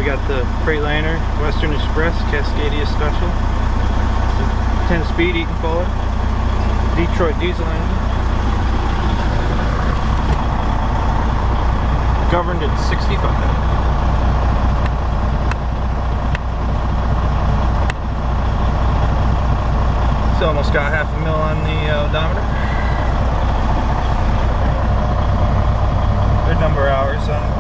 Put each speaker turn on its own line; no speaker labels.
got the Freightliner Western Express Cascadia Special. 10-speed Eaton Fuller. Detroit diesel engine. Governed at 65. So almost got half a mil on the odometer. Good number of hours on